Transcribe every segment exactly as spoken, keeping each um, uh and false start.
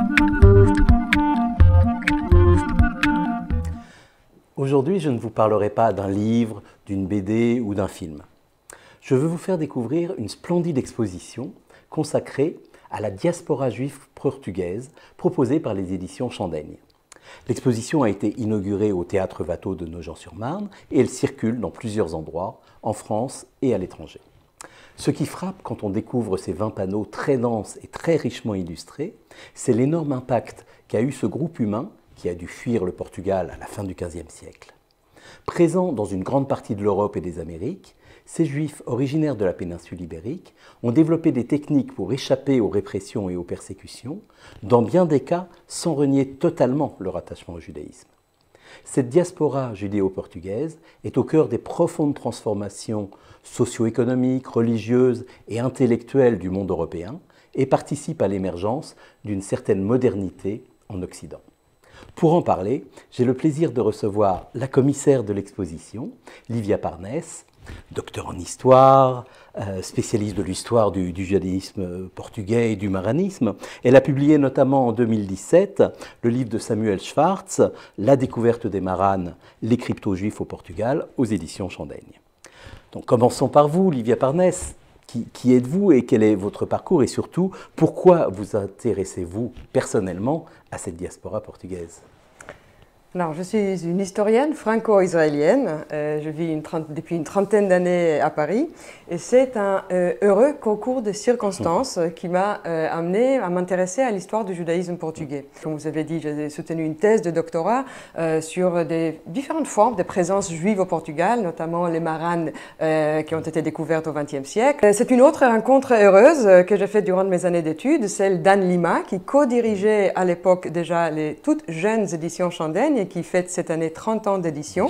Aujourd'hui, je ne vous parlerai pas d'un livre, d'une B D ou d'un film. Je veux vous faire découvrir une splendide exposition consacrée à la diaspora juive portugaise proposée par les éditions Chandaigne. L'exposition a été inaugurée au Théâtre Watteau de Nogent-sur-Marne et elle circule dans plusieurs endroits, en France et à l'étranger. Ce qui frappe quand on découvre ces vingt panneaux très denses et très richement illustrés, c'est l'énorme impact qu'a eu ce groupe humain qui a dû fuir le Portugal à la fin du quinzième siècle. Présents dans une grande partie de l'Europe et des Amériques, ces Juifs originaires de la péninsule ibérique ont développé des techniques pour échapper aux répressions et aux persécutions, dans bien des cas sans renier totalement leur attachement au judaïsme. Cette diaspora judéo-portugaise est au cœur des profondes transformations socio-économiques, religieuses et intellectuelles du monde européen et participe à l'émergence d'une certaine modernité en Occident. Pour en parler, j'ai le plaisir de recevoir la commissaire de l'exposition, Lívia Parnès, docteur en histoire, euh, spécialiste de l'histoire du, du judaïsme portugais et du maranisme. Elle a publié notamment en deux mille dix-sept le livre de Samuel Schwartz, La découverte des maranes, les crypto-juifs au Portugal, aux éditions Chandaigne. Donc commençons par vous, Lívia Parnès. Qui, qui êtes-vous et quel est votre parcours et surtout, pourquoi vous intéressez-vous personnellement à cette diaspora portugaise ? Alors, je suis une historienne franco-israélienne. Euh, je vis une depuis une trentaine d'années à Paris. Et c'est un euh, heureux concours de circonstances qui m'a euh, amené à m'intéresser à l'histoire du judaïsme portugais. Comme vous avez dit, j'ai soutenu une thèse de doctorat euh, sur des différentes formes de présence juive au Portugal, notamment les maranes euh, qui ont été découvertes au vingtième siècle. C'est une autre rencontre heureuse que j'ai faite durant mes années d'études, celle d'Anne Lima, qui co-dirigeait à l'époque déjà les toutes jeunes éditions Chandaigne, qui fête cette année trente ans d'édition.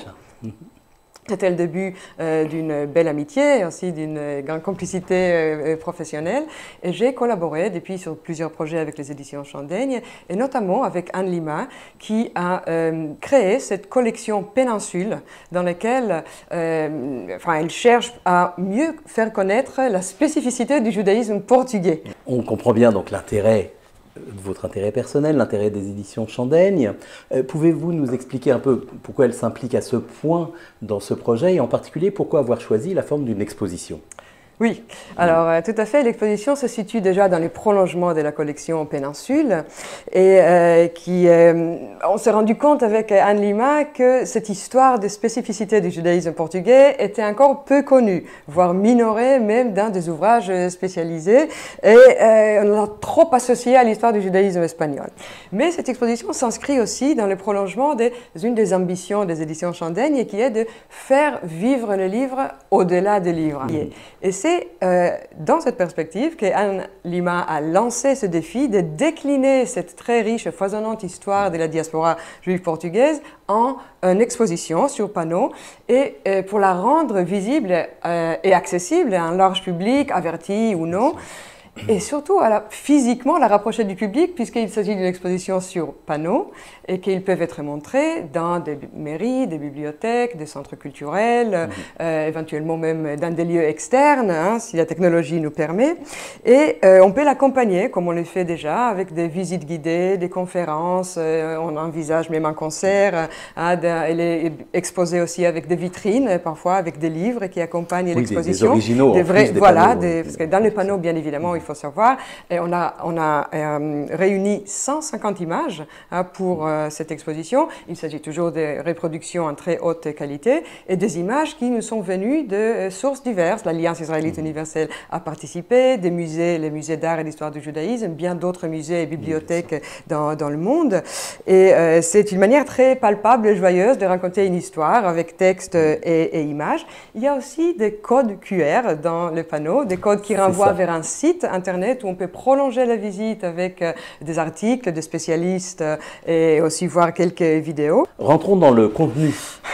C'était le début euh, d'une belle amitié, aussi d'une grande complicité euh, professionnelle. Et j'ai collaboré depuis sur plusieurs projets avec les éditions Chandaigne, et notamment avec Anne Lima, qui a euh, créé cette collection Péninsule, dans laquelle euh, enfin, elle cherche à mieux faire connaître la spécificité du judaïsme portugais. On comprend bien donc l'intérêt de votre intérêt personnel, l'intérêt des éditions Chandaigne. Euh, Pouvez-vous nous expliquer un peu pourquoi elle s'implique à ce point dans ce projet et en particulier pourquoi avoir choisi la forme d'une exposition ? Oui, alors euh, tout à fait, l'exposition se situe déjà dans les prolongements de la collection Péninsule et euh, qui, euh, on s'est rendu compte avec Anne Lima que cette histoire de spécificité du judaïsme portugais était encore peu connue, voire minorée même dans des ouvrages spécialisés et euh, on l'a trop associée à l'histoire du judaïsme espagnol. Mais cette exposition s'inscrit aussi dans le prolongement d'une des ambitions des éditions Chandaigne qui est de faire vivre le livre au-delà des livres. Mmh. Et c'est euh, dans cette perspective qu'Anne Lima a lancé ce défi de décliner cette très riche et foisonnante histoire de la diaspora juive portugaise en une exposition sur panneau et euh, pour la rendre visible euh, et accessible à un large public, averti ou non. Et surtout, à la, physiquement, la rapprocher du public, puisqu'il s'agit d'une exposition sur panneaux et qu'ils peuvent être montrés dans des mairies, des bibliothèques, des centres culturels, mmh. euh, éventuellement même dans des lieux externes, hein, si la technologie nous permet. Et euh, on peut l'accompagner, comme on le fait déjà, avec des visites guidées, des conférences, euh, on envisage même un concert. Hein, de, elle est exposée aussi avec des vitrines, parfois avec des livres qui accompagnent oui, l'exposition. Des, des originaux, des vrais, en plus des voilà, panneaux, des, parce que dans les panneaux, bien évidemment, il faut savoir. Et on a, on a euh, réuni cent cinquante images hein, pour euh, cette exposition. Il s'agit toujours de reproductions en très haute qualité et des images qui nous sont venues de euh, sources diverses. L'Alliance israélite universelle a participé, des musées, les musées d'art et d'histoire du judaïsme, bien d'autres musées et bibliothèques dans, dans le monde. Et euh, c'est une manière très palpable et joyeuse de raconter une histoire avec texte et, et images. Il y a aussi des codes Q R dans le panneau, des codes qui renvoient vers un site internet où on peut prolonger la visite avec euh, des articles de spécialistes euh, et aussi voir quelques vidéos. Rentrons dans le contenu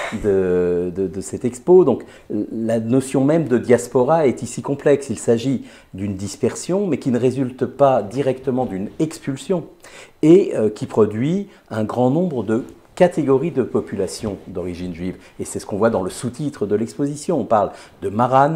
de, de, de cette expo. Donc, la notion même de diaspora est ici complexe. Il s'agit d'une dispersion, mais qui ne résulte pas directement d'une expulsion et euh, qui produit un grand nombre de catégories de populations d'origine juive. Et c'est ce qu'on voit dans le sous-titre de l'exposition. On parle de maranes,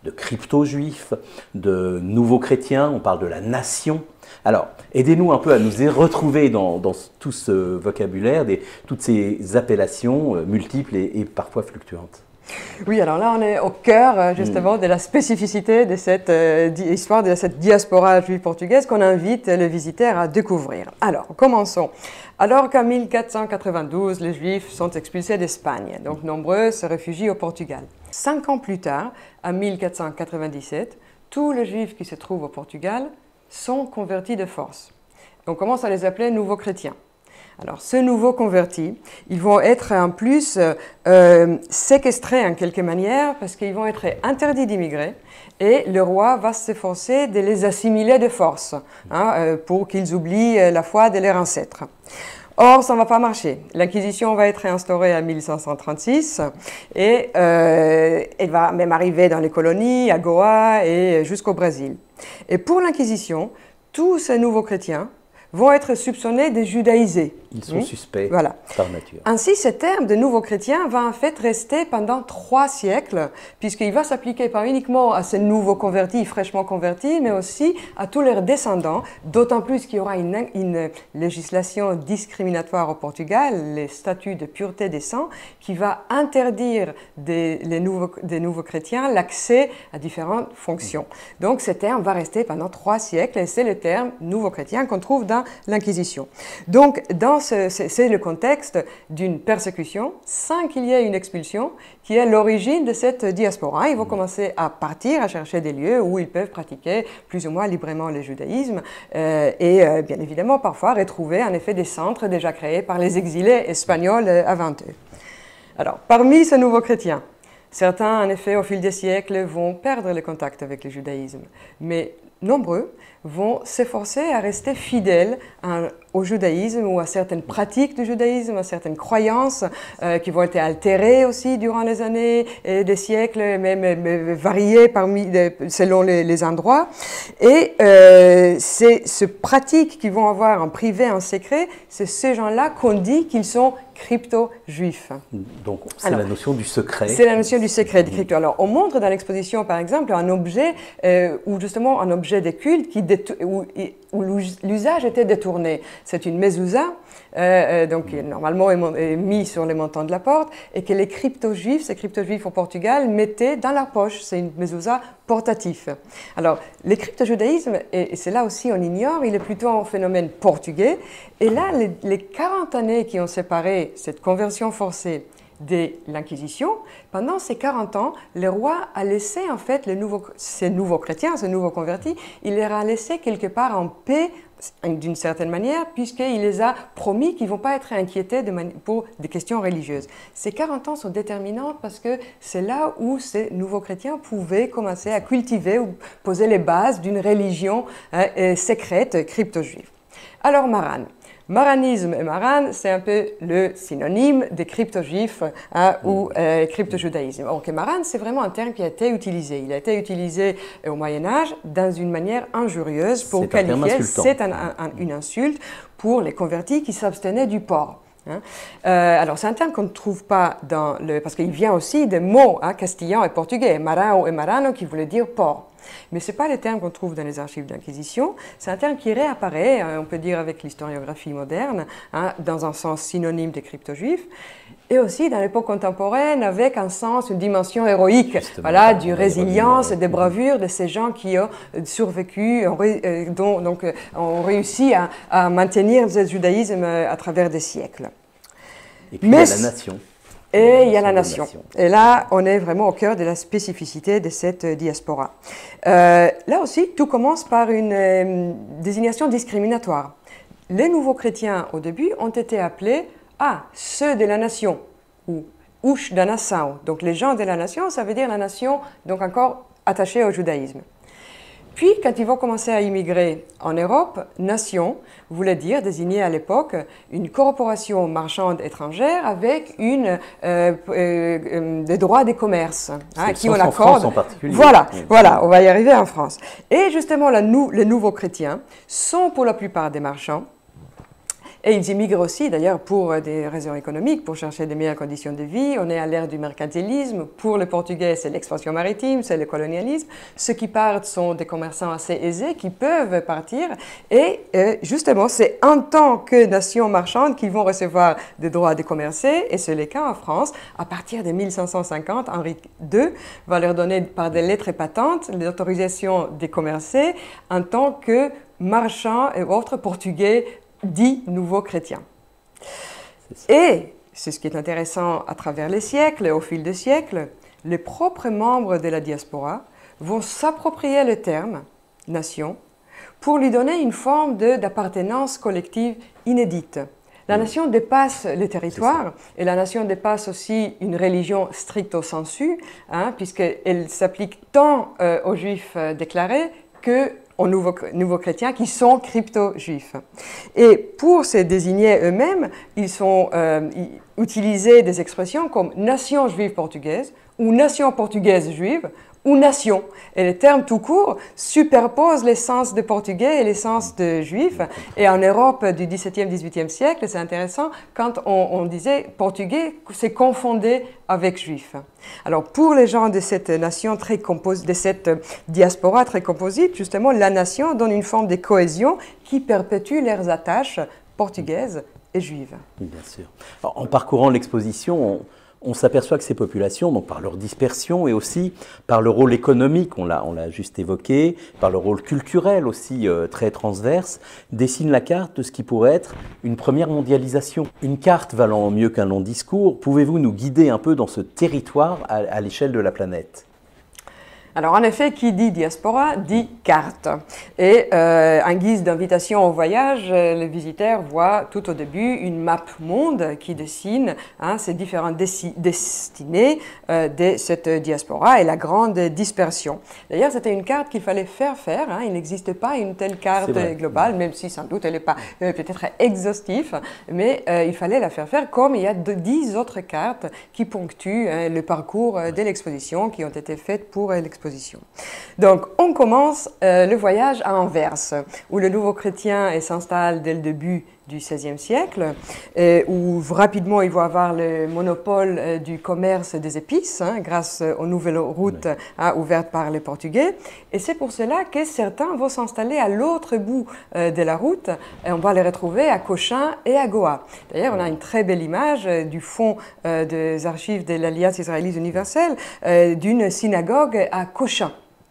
de crypto-juifs, de nouveaux chrétiens, on parle de la nation. Alors, aidez-nous un peu à nous retrouver dans, dans tout ce vocabulaire, des, toutes ces appellations euh, multiples et, et parfois fluctuantes. Oui, alors là, on est au cœur justement mmh. de la spécificité de cette euh, histoire, de cette diaspora juive portugaise qu'on invite les visiteurs à découvrir. Alors, commençons. Alors qu'en mille quatre cent quatre-vingt-douze, les Juifs sont expulsés d'Espagne, donc nombreux se réfugient au Portugal. Cinq ans plus tard, en mille quatre cent quatre-vingt-dix-sept, tous les Juifs qui se trouvent au Portugal sont convertis de force. On commence à les appeler nouveaux chrétiens. Alors, ces nouveaux convertis, ils vont être en plus euh, séquestrés en quelque manière parce qu'ils vont être interdits d'immigrer et le roi va s'efforcer de les assimiler de force hein, euh, pour qu'ils oublient la foi de leurs ancêtres. Or, ça ne va pas marcher. L'Inquisition va être instaurée en mille cinq cent trente-six et euh, elle va même arriver dans les colonies, à Goa et jusqu'au Brésil. Et pour l'Inquisition, tous ces nouveaux chrétiens vont être soupçonnés de judaïser. Ils sont mmh. suspects voilà. par nature. Ainsi, ce terme de nouveau chrétien va en fait rester pendant trois siècles, puisqu'il va s'appliquer pas uniquement à ces nouveaux convertis, fraîchement convertis, mais aussi à tous leurs descendants, d'autant plus qu'il y aura une, une législation discriminatoire au Portugal, les statuts de pureté des sangs, qui va interdire des, les nouveaux, des nouveaux chrétiens l'accès à différentes fonctions. Mmh. Donc, ce terme va rester pendant trois siècles, et c'est le terme nouveau chrétien qu'on trouve dans l'Inquisition. Donc, dans c'est le contexte d'une persécution sans qu'il y ait une expulsion qui est l'origine de cette diaspora. Ils vont commencer à partir, à chercher des lieux où ils peuvent pratiquer plus ou moins librement le judaïsme euh, et euh, bien évidemment parfois retrouver en effet des centres déjà créés par les exilés espagnols euh, avant eux. Alors, parmi ces nouveaux chrétiens, certains en effet au fil des siècles vont perdre le contact avec le judaïsme, mais nombreux vont s'efforcer à rester fidèles à, au judaïsme ou à certaines pratiques du judaïsme, à certaines croyances euh, qui vont être altérées aussi durant les années et des siècles, même, même variées parmi, selon les, les endroits. Et euh, c'est ces pratiques qu'ils vont avoir en privé, en secret, c'est ces gens-là qu'on dit qu'ils sont crypto-juifs. Donc, c'est la notion du secret. C'est la notion du secret, de crypto. Alors, on montre dans l'exposition, par exemple, un objet, euh, ou justement un objet de culte qui où, où l'usage était détourné. C'est une mezouza, euh, donc qui est normalement est mis sur les montants de la porte, et que les crypto-juifs, ces crypto-juifs au Portugal, mettaient dans leur poche. C'est une mezouza portatif. Alors, le crypto-judaïsme, et, et c'est là aussi on ignore, il est plutôt un phénomène portugais. Et là, les, les quarante années qui ont séparé cette conversion forcée de l'Inquisition, pendant ces quarante ans, le roi a laissé en fait les nouveaux, ces nouveaux chrétiens, ces nouveaux convertis, il les a laissés quelque part en paix d'une certaine manière, puisqu'il les a promis qu'ils ne vont pas être inquiétés de pour des questions religieuses. Ces quarante ans sont déterminants parce que c'est là où ces nouveaux chrétiens pouvaient commencer à cultiver ou poser les bases d'une religion hein, secrète crypto-juive. Alors Maran. Maranisme et Maran, c'est un peu le synonyme des crypto-juifs hein, ou euh, crypto-judaïsme. Donc Maran, c'est vraiment un terme qui a été utilisé. Il a été utilisé au Moyen-Âge dans une manière injurieuse pour qualifier, c'est un, un, un, une insulte pour les convertis qui s'abstenaient du porc. Hein. Euh, alors c'est un terme qu'on ne trouve pas dans le... parce qu'il vient aussi des mots hein, castillans et portugais, marao et marano qui voulaient dire porc. Mais ce n'est pas le terme qu'on trouve dans les archives d'Inquisition, c'est un terme qui réapparaît, on peut dire avec l'historiographie moderne, hein, dans un sens synonyme des crypto-juifs, et aussi dans l'époque contemporaine avec un sens, une dimension héroïque, voilà, du résilience et des bravures de ces gens qui ont survécu, ont, euh, dont, donc, euh, ont réussi à, à maintenir le judaïsme à travers des siècles. Et puis Mais, il y a la nation. Et il y a la nation. nation. Et là, on est vraiment au cœur de la spécificité de cette diaspora. Euh, là aussi, tout commence par une euh, désignation discriminatoire. Les nouveaux chrétiens, au début, ont été appelés ah, ceux de la nation, ou Ush da Nação. Donc les gens de la nation, ça veut dire la nation, donc encore attachée au judaïsme. Puis, quand ils vont commencer à immigrer en Europe, nation voulait dire, désigner à l'époque, une corporation marchande étrangère avec une, euh, euh, des droits des commerces. Hein, qui on accorde. En particulier. Voilà, oui. voilà, on va y arriver en France. Et justement, la nou les nouveaux chrétiens sont pour la plupart des marchands. Et ils immigrent aussi, d'ailleurs, pour des raisons économiques, pour chercher de meilleures conditions de vie. On est à l'ère du mercantilisme. Pour les Portugais, c'est l'expansion maritime, c'est le colonialisme. Ceux qui partent sont des commerçants assez aisés qui peuvent partir. Et euh, justement, c'est en tant que nation marchande qu'ils vont recevoir des droits de commercer. Et c'est le cas en France. À partir de mille cinq cent cinquante, Henri deux va leur donner par des lettres patentes l'autorisation de commercer en tant que marchands et autres portugais dits nouveaux chrétiens. Et c'est ce qui est intéressant à travers les siècles, au fil des siècles, les propres membres de la diaspora vont s'approprier le terme « nation » pour lui donner une forme d'appartenance collective inédite. La nation dépasse les territoires et la nation dépasse aussi une religion stricto sensu, hein, puisqu'elle s'applique tant euh, aux juifs euh, déclarés que aux nouveaux, nouveaux chrétiens qui sont crypto-juifs. Et pour se désigner eux-mêmes, ils sont euh, utilisés des expressions comme nation juive portugaise ou nation portugaise juive ou nation. Et le terme tout court superpose l'essence de portugais et l'essence de juif. Et en Europe du dix-septième dix-huitième siècle, c'est intéressant, quand on, on disait portugais, c'est confondé avec juif. Alors pour les gens de cette nation très composite, de cette diaspora très composite, justement, la nation donne une forme de cohésion qui perpétue leurs attaches portugaises et juives. Bien sûr. Alors, en parcourant l'exposition, on... on s'aperçoit que ces populations, donc par leur dispersion et aussi par le rôle économique, on l'a on l'a juste évoqué, par le rôle culturel aussi euh, très transverse, dessinent la carte de ce qui pourrait être une première mondialisation. Une carte valant mieux qu'un long discours, pouvez-vous nous guider un peu dans ce territoire à, à l'échelle de la planète ? Alors en effet, qui dit diaspora dit carte. Et euh, en guise d'invitation au voyage, le visiteur voit tout au début une map monde qui dessine hein, ces différentes destinées euh, de cette diaspora et la grande dispersion. D'ailleurs, c'était une carte qu'il fallait faire faire. Hein. Il n'existe pas une telle carte globale, même si sans doute elle n'est pas euh, peut-être exhaustive, mais euh, il fallait la faire faire comme il y a de, dix autres cartes qui ponctuent hein, le parcours de l'exposition qui ont été faites pour l'exposition. Donc, on commence euh, le voyage à Anvers, où le nouveau chrétien s'installe dès le début du seizième siècle, euh, où rapidement il va avoir le monopole euh, du commerce des épices, hein, grâce aux nouvelles routes oui. hein, ouvertes par les Portugais. Et c'est pour cela que certains vont s'installer à l'autre bout euh, de la route, et on va les retrouver à Cochin et à Goa. D'ailleurs, on a une très belle image euh, du fond euh, des archives de l'Alliance israélite universelle euh, d'une synagogue à Cochin.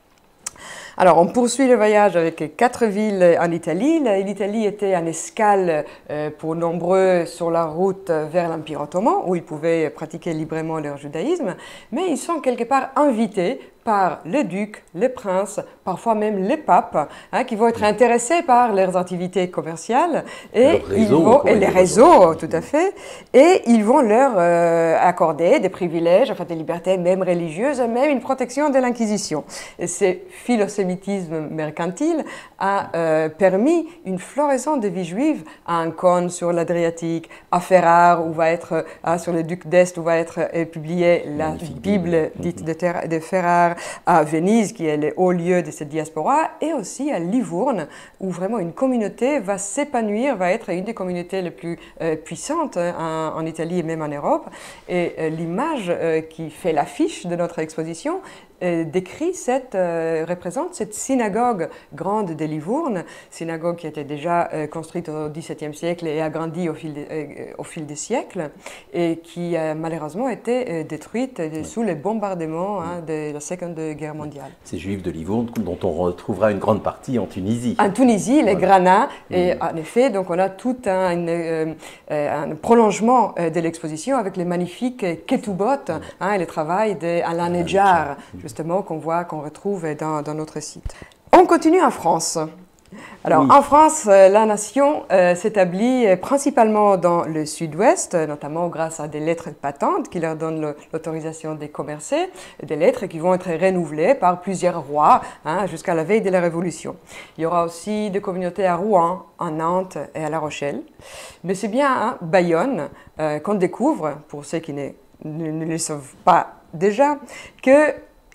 Alors, on poursuit le voyage avec quatre villes en Italie. L'Italie était en escale euh, pour nombreux sur la route vers l'Empire ottoman, où ils pouvaient pratiquer librement leur judaïsme, mais ils sont quelque part invités par les ducs, les princes, parfois même les papes, hein, qui vont être intéressés par leurs activités commerciales et, ils vont, et les réseaux, tout à fait, et ils vont leur euh, accorder des privilèges, enfin des libertés même religieuses, même une protection de l'Inquisition. Et ce philosémitisme mercantile a euh, permis une floraison de vie juive à Ancône sur l'Adriatique, à Ferrare, où va être, euh, sur le duc d'Est, où va être euh, publiée la Magnifique Bible dite de, de Ferrare, à Venise, qui est le haut lieu de cette diaspora, et aussi à Livourne, où vraiment une communauté va s'épanouir, va être une des communautés les plus euh, puissantes hein, en, en Italie et même en Europe. Et euh, l'image euh, qui fait l'affiche de notre exposition euh, décrit cette, euh, représente cette synagogue grande de Livourne, synagogue qui était déjà euh, construite au dix-septième siècle et agrandie au fil, de, euh, au fil des siècles, et qui a malheureusement été euh, détruite euh, sous les bombardements hein, de la Seconde Guerre mondiale. Ces Juifs de Livourne, dont on retrouvera une grande partie en Tunisie. En Tunisie, les voilà. Granats, et mmh. en effet, donc on a tout un, une, euh, un prolongement euh, de l'exposition avec les magnifiques ketubot, mmh. hein, et le travail d'Alain Nedjar, justement, qu'on voit, qu'on retrouve dans, dans notre site. On continue en France. Alors, oui. En France, la nation euh, s'établit principalement dans le sud-ouest, notamment grâce à des lettres patentes qui leur donnent l'autorisation de commercer, des lettres qui vont être renouvelées par plusieurs rois hein, jusqu'à la veille de la Révolution. Il y aura aussi des communautés à Rouen, à Nantes et à La Rochelle. Mais c'est bien à hein, Bayonne euh, qu'on découvre, pour ceux qui ne, ne, ne le savent pas déjà, que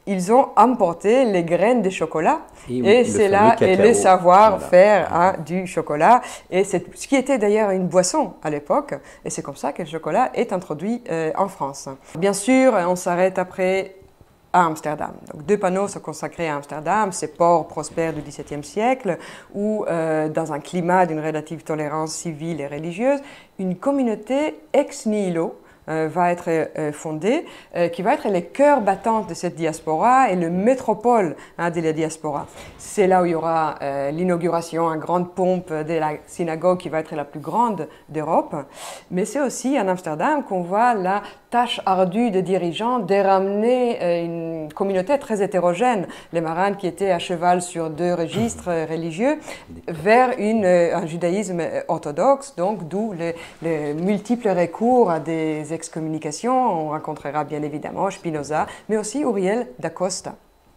ils ont emporté les graines de chocolat et, et c'est là et le savoir-faire voilà. hein, du chocolat. Et c'est ce qui était d'ailleurs une boisson à l'époque. Et c'est comme ça que le chocolat est introduit euh, en France. Bien sûr, on s'arrête après à Amsterdam. Donc, deux panneaux sont consacrés à Amsterdam, ces ports prospères du dix-septième siècle, où, euh, dans un climat d'une relative tolérance civile et religieuse, une communauté ex nihilo euh, va être euh, fondée, euh, qui va être le cœur battant de cette diaspora et le métropole hein, de la diaspora. C'est là où il y aura euh, l'inauguration en grande pompe de la synagogue qui va être la plus grande d'Europe, mais c'est aussi en Amsterdam qu'on voit la tâche ardue des dirigeants de ramener euh, une communauté très hétérogène, les marranes qui étaient à cheval sur deux registres euh, religieux, vers une, euh, un judaïsme orthodoxe, donc d'où les, les multiples recours à des excommunications. On rencontrera bien évidemment Spinoza, mais aussi Uriel da Costa.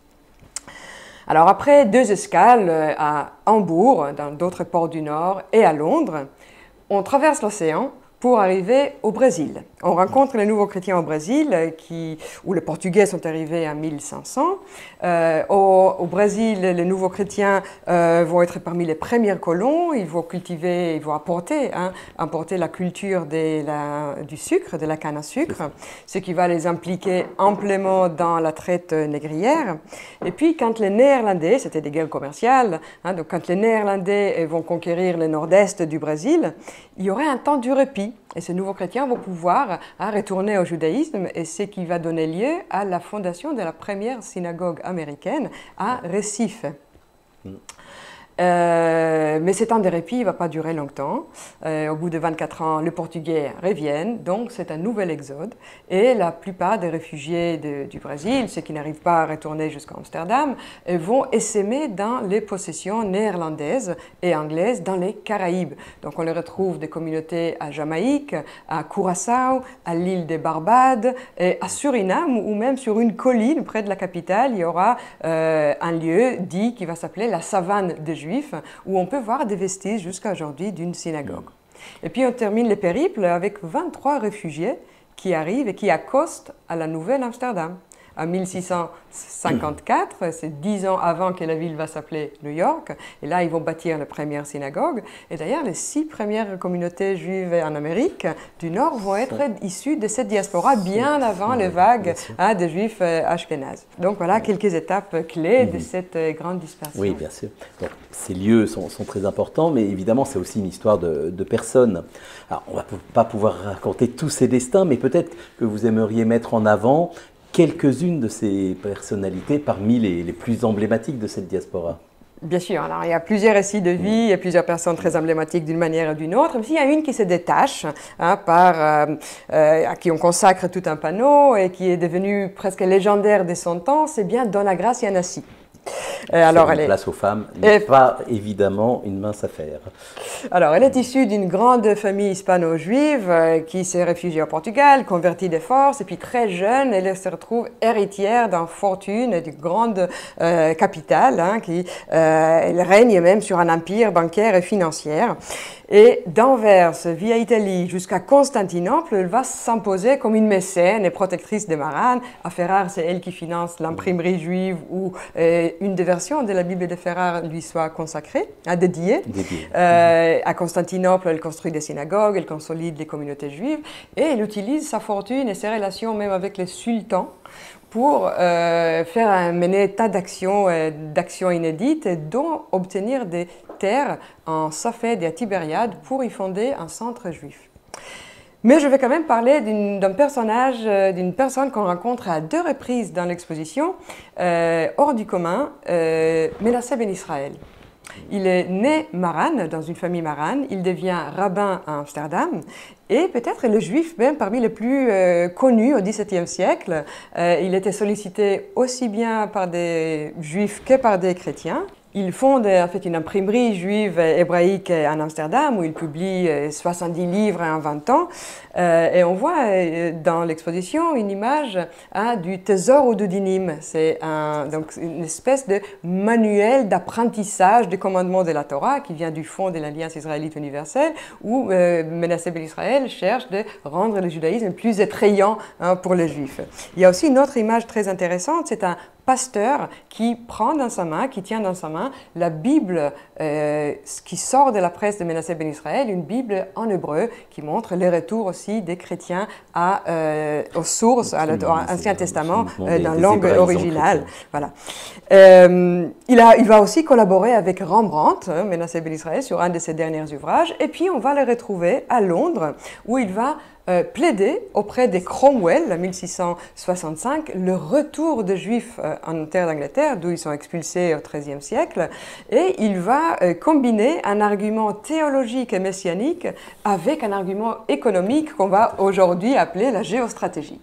Alors après deux escales euh, à Hambourg, dans d'autres ports du Nord, et à Londres, on traverse l'océan pour arriver au Brésil. On rencontre les nouveaux chrétiens au Brésil, qui, où les Portugais sont arrivés en mille cinq cents. Euh, au, au Brésil, les nouveaux chrétiens euh, vont être parmi les premiers colons. Ils vont cultiver, ils vont apporter, hein, apporter la culture de la, du sucre, de la canne à sucre, ce qui va les impliquer amplement dans la traite négrière. Et puis, quand les Néerlandais, c'était des guerres commerciales, hein, donc quand les Néerlandais vont conquérir le nord-est du Brésil, il y aurait un temps du répit. Et ces nouveaux chrétiens vont pouvoir hein, retourner au judaïsme, et c'est ce qui va donner lieu à la fondation de la première synagogue américaine à Recife. Mm. Euh, mais ce temps de répit ne va pas durer longtemps. Euh, au bout de vingt-quatre ans, les Portugais reviennent, donc c'est un nouvel exode. Et la plupart des réfugiés de, du Brésil, ceux qui n'arrivent pas à retourner jusqu'à Amsterdam, vont essaimer dans les possessions néerlandaises et anglaises dans les Caraïbes. Donc on les retrouve des communautés à Jamaïque, à Curaçao, à l'île des Barbades, et à Suriname, ou même sur une colline près de la capitale, il y aura euh, un lieu dit qui va s'appeler la savane des Juifs, où on peut voir des vestiges jusqu'à aujourd'hui d'une synagogue. Et puis on termine le périple avec vingt-trois réfugiés qui arrivent et qui accostent à la Nouvelle-Amsterdam. En mille six cent cinquante-quatre, c'est dix ans avant que la ville va s'appeler New York, et là ils vont bâtir la première synagogue. Et d'ailleurs, les six premières communautés juives en Amérique du Nord vont être issues de cette diaspora bien avant les vagues hein, de juifs ashkénazes. Donc voilà quelques étapes clés de cette grande dispersion. Oui, bien sûr. Donc, ces lieux sont, sont très importants, mais évidemment c'est aussi une histoire de, de personnes. Alors, on ne va pas pouvoir raconter tous ces destins, mais peut-être que vous aimeriez mettre en avant quelques-unes de ces personnalités parmi les, les plus emblématiques de cette diaspora. Bien sûr, alors il y a plusieurs récits de vie, il y a plusieurs personnes très emblématiques d'une manière ou d'une autre, mais il y a une qui se détache, hein, par, euh, euh, à qui on consacre tout un panneau et qui est devenue presque légendaire de son temps, c'est bien Donna Gracia Nassi. Euh, alors, elle place est... aux femmes n'est pas évidemment une mince affaire. Alors, elle est issue d'une grande famille hispano-juive euh, qui s'est réfugiée au Portugal, convertie de force, et puis très jeune, elle se retrouve héritière d'une fortune, d'une grande euh, capitale, hein, qui euh, elle règne même sur un empire bancaire et financier. Et d'Anvers, via Italie, jusqu'à Constantinople, elle va s'imposer comme une mécène et protectrice des marranes. À Ferrare, c'est elle qui finance l'imprimerie juive où euh, une des versions de la Bible de Ferrare lui soit consacrée, à dédiée. Dédié. Euh, à Constantinople, elle construit des synagogues, elle consolide les communautés juives et elle utilise sa fortune et ses relations même avec les sultans pour euh, faire mener tas d'actions euh, d'actions inédites, dont obtenir des terres en Safed et à Tibériade pour y fonder un centre juif. Mais je vais quand même parler d'un personnage, euh, d'une personne qu'on rencontre à deux reprises dans l'exposition, euh, hors du commun, euh, Menasseh ben Israël. Il est né marane, dans une famille marane, il devient rabbin à Amsterdam et peut-être le juif même parmi les plus euh, connus au dix-septième siècle. Euh, il était sollicité aussi bien par des juifs que par des chrétiens. Il fonde en fait une imprimerie juive hébraïque en Amsterdam où il publie soixante-dix livres en vingt ans. Euh, et on voit euh, dans l'exposition une image hein, du Tesoro de Dinim. C'est un, donc une espèce de manuel d'apprentissage des commandements de la Torah qui vient du fond de l'Alliance israélite universelle où euh, Menasseh ben Israël cherche de rendre le judaïsme plus attrayant hein, pour les juifs. Il y a aussi une autre image très intéressante, c'est un pasteur qui prend dans sa main, qui tient dans sa main la Bible euh, qui sort de la presse de Menasseh ben Israël, une Bible en hébreu qui montre le retour aussi des chrétiens à, euh, aux sources, à l'Ancien Testament, euh, dans la langue originale. Voilà. Euh, il, a, il va aussi collaborer avec Rembrandt, hein, Menasseh ben Israël, sur un de ses derniers ouvrages, et puis on va le retrouver à Londres, où il va Euh, plaider auprès des Cromwell, en mille six cent soixante-cinq, le retour des Juifs euh, en terre d'Angleterre, d'où ils sont expulsés au treizième siècle, et il va euh, combiner un argument théologique et messianique avec un argument économique qu'on va aujourd'hui appeler la géostratégie.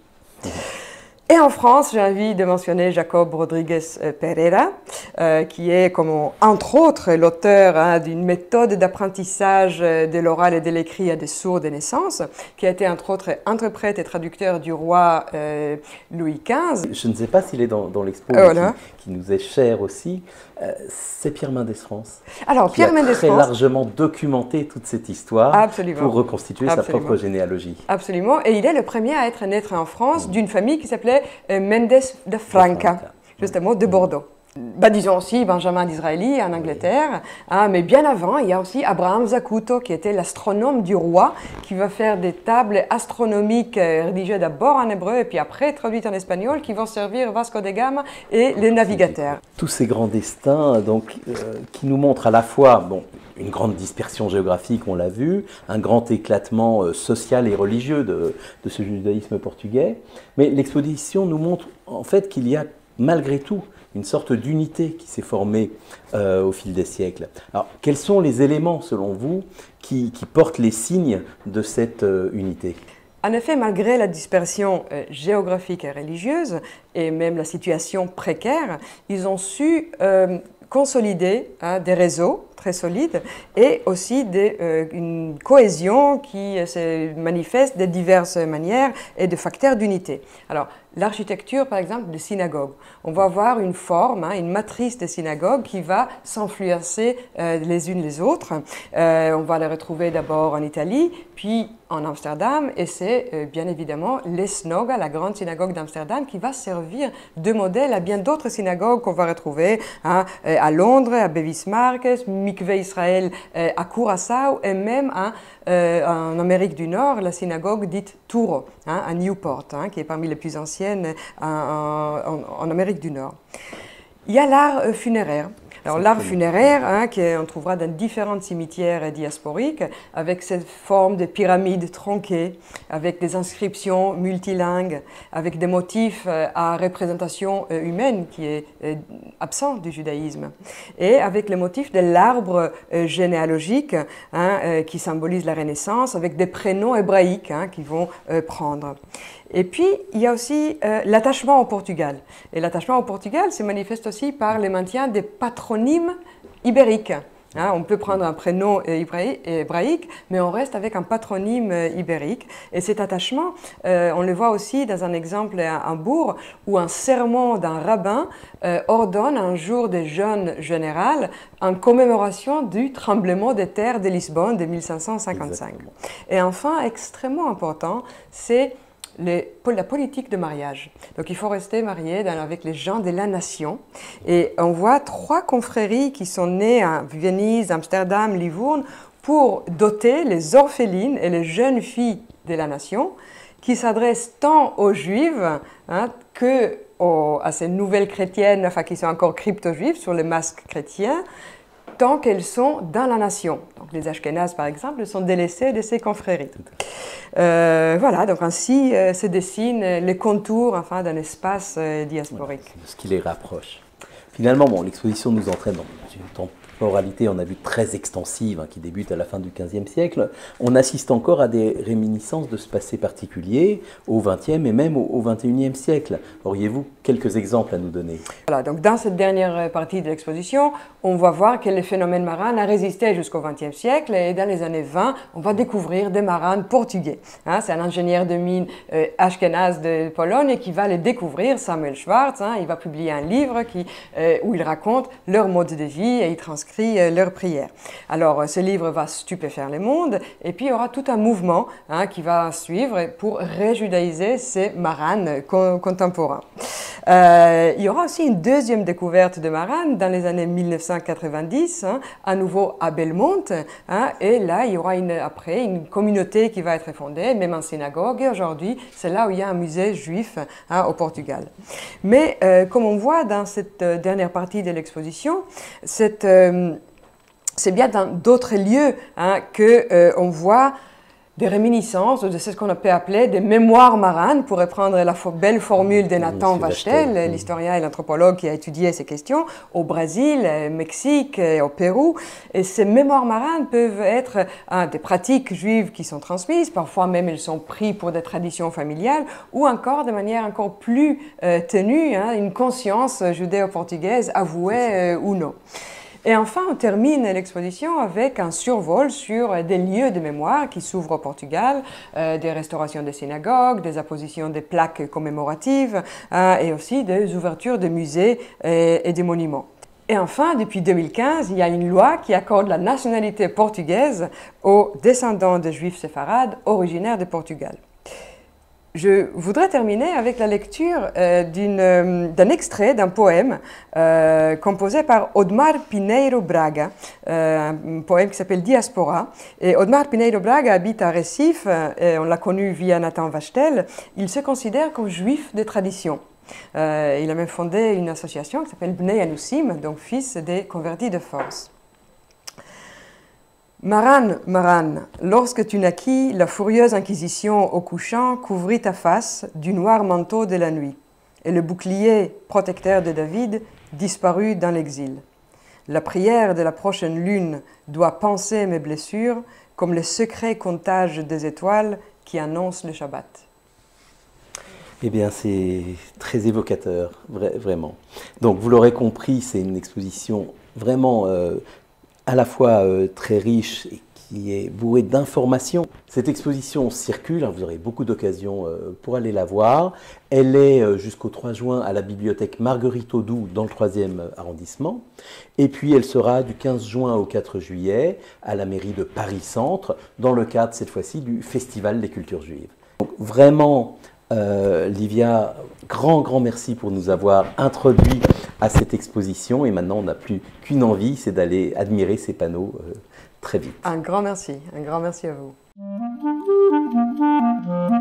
Et en France, j'ai envie de mentionner Jacob Rodriguez Pereira, euh, qui est, comme on, entre autres, l'auteur hein, d'une méthode d'apprentissage de l'oral et de l'écrit à des sourds de naissance, qui a été, entre autres, interprète et traducteur du roi euh, Louis quinze. Je ne sais pas s'il est dans, dans l'expo, voilà. qui, qui nous est cher aussi. Euh, c'est Pierre Mendès France. Alors, Pierre Mendès France, qui a très largement documenté toute cette histoire Absolument. pour reconstituer Absolument. sa propre généalogie. Absolument. Et il est le premier à être naître en France mmh. d'une famille qui s'appelait euh, Mendes de Franca, justement de Bordeaux. Bah, disons aussi Benjamin Disraeli en Angleterre, hein, mais bien avant, il y a aussi Abraham Zacuto qui était l'astronome du roi, qui va faire des tables astronomiques euh, rédigées d'abord en hébreu et puis après traduites en espagnol, qui vont servir Vasco de Gama et les navigateurs. Tous ces grands destins donc, euh, qui nous montrent à la fois bon, une grande dispersion géographique, on l'a vu, un grand éclatement euh, social et religieux de, de ce judaïsme portugais, mais l'exposition nous montre en fait qu'il y a malgré tout une sorte d'unité qui s'est formée euh, au fil des siècles. Alors, quels sont les éléments, selon vous, qui, qui portent les signes de cette euh, unité ? En effet, malgré la dispersion euh, géographique et religieuse, et même la situation précaire, ils ont su euh, consolider hein, des réseaux très solides et aussi des, euh, une cohésion qui euh, se manifeste de diverses manières et de facteurs d'unité. Alors, l'architecture, par exemple, des synagogues. On va avoir une forme, hein, une matrice de synagogues qui va s'influencer euh, les unes les autres. Euh, on va les retrouver d'abord en Italie, puis en Amsterdam, et c'est euh, bien évidemment l'Esnoga, la grande synagogue d'Amsterdam, qui va servir de modèle à bien d'autres synagogues qu'on va retrouver hein, à Londres, à Bevis Marques, Mikvé Israël euh, à Curaçao, et même hein, euh, en Amérique du Nord, la synagogue dite Touro, hein, à Newport, hein, qui est parmi les plus anciennes en, en, en Amérique du Nord. Il y a l'art euh, funéraire. Alors l'art funéraire, hein, qu'on trouvera dans différents cimetières diasporiques, avec cette forme de pyramide tronquée, avec des inscriptions multilingues, avec des motifs euh, à représentation euh, humaine qui est euh, absent du judaïsme, et avec le motif de l'arbre euh, généalogique hein, euh, qui symbolise la Renaissance, avec des prénoms hébraïques hein, qui vont euh, prendre. Et puis, il y a aussi euh, l'attachement au Portugal. Et l'attachement au Portugal se manifeste aussi par le maintien des patronymes ibériques. Hein, on peut prendre un prénom hébraïque, mais on reste avec un patronyme ibérique. Et cet attachement, euh, on le voit aussi dans un exemple à Hambourg, où un sermon d'un rabbin euh, ordonne un jour de jeûne général en commémoration du tremblement de terre de Lisbonne de mille cinq cent cinquante-cinq. Exactement. Et enfin, extrêmement important, c'est Les, la politique de mariage. Donc il faut rester marié dans, avec les gens de la nation. Et on voit trois confréries qui sont nées à Venise, Amsterdam, Livourne pour doter les orphelines et les jeunes filles de la nation qui s'adressent tant aux juives hein, que aux, à ces nouvelles chrétiennes, enfin qui sont encore crypto-juives sur les masques chrétiens, tant qu'elles sont dans la nation. Donc les Ashkénazes, par exemple, sont délaissés de ces confréries. Euh, voilà, donc ainsi euh, se dessinent les contours enfin, d'un espace euh, diasporique. Voilà, ce qui les rapproche. Finalement, bon, l'exposition nous entraîne dans une temporalité, on a vu, très extensive, hein, qui débute à la fin du quinzième siècle. On assiste encore à des réminiscences de ce passé particulier au vingtième et même au vingt et unième siècle. Auriez-vous quelques exemples à nous donner? Voilà, donc dans cette dernière partie de l'exposition, on va voir que le phénomène marin a résisté jusqu'au vingtième siècle, et dans les années vingt, on va découvrir des marins portugais. Hein, c'est un ingénieur de mine euh, ashkénaze de Pologne qui va les découvrir, Samuel Schwartz. Hein, il va publier un livre qui, euh, où il raconte leur mode de vie et il transcrit euh, leurs prières. Alors, euh, ce livre va stupéfaire le monde, et puis il y aura tout un mouvement hein, qui va suivre pour réjudaïser ces marins con contemporains. Euh, il y aura aussi une deuxième découverte de Maran dans les années mille neuf cent quatre-vingt-dix, hein, à nouveau à Belmont. Hein, et là, il y aura une, après une communauté qui va être fondée, même en synagogue. Et aujourd'hui, c'est là où il y a un musée juif, hein, au Portugal. Mais euh, comme on voit dans cette euh, dernière partie de l'exposition, cette... Euh, c'est bien dans d'autres lieux, hein, qu'on euh, voit des réminiscences, de ce qu'on peut appeler des mémoires maranes, pour reprendre la fo belle formule de Nathan Vachtel, l'historien et l'anthropologue qui a étudié ces questions, au Brésil, au Mexique, et au Pérou. Et ces mémoires maranes peuvent être hein, des pratiques juives qui sont transmises, parfois même elles sont prises pour des traditions familiales, ou encore de manière encore plus euh, tenue, hein, une conscience judéo-portugaise avouée euh, ou non. Et enfin, on termine l'exposition avec un survol sur des lieux de mémoire qui s'ouvrent au Portugal, euh, des restaurations des synagogues, des appositions des plaques commémoratives euh, et aussi des ouvertures de musées et, et des monuments. Et enfin, depuis deux mille quinze, il y a une loi qui accorde la nationalité portugaise aux descendants de juifs séfarades originaires de Portugal. Je voudrais terminer avec la lecture euh, euh, d'un extrait d'un poème euh, composé par Odmar Pinheiro Braga, euh, un poème qui s'appelle Diaspora. Et Odmar Pinheiro Braga habite à Recife, euh, et on l'a connu via Nathan Vachtel. Il se considère comme juif de tradition. Euh, il a même fondé une association qui s'appelle Bnei Anousim, donc fils des convertis de force. Maran, Maran, lorsque tu naquis, la furieuse inquisition au couchant couvrit ta face du noir manteau de la nuit, et le bouclier protecteur de David disparut dans l'exil. La prière de la prochaine lune doit panser mes blessures comme le secret comptage des étoiles qui annoncent le Shabbat. Eh bien, c'est très évocateur, vra vraiment. Donc, vous l'aurez compris, c'est une exposition vraiment euh, à la fois euh, très riche et qui est bourrée d'informations. Cette exposition circule, hein, vous aurez beaucoup d'occasions euh, pour aller la voir. Elle est euh, jusqu'au trois juin à la bibliothèque Marguerite Audoux dans le troisième arrondissement. Et puis elle sera du quinze juin au quatre juillet à la mairie de Paris-Centre, dans le cadre cette fois-ci du Festival des cultures juives. Donc vraiment, Euh, Livia, grand, grand merci pour nous avoir introduit à cette exposition. Et maintenant, on n'a plus qu'une envie, c'est d'aller admirer ces panneaux euh, très vite. Un grand merci, un grand merci à vous.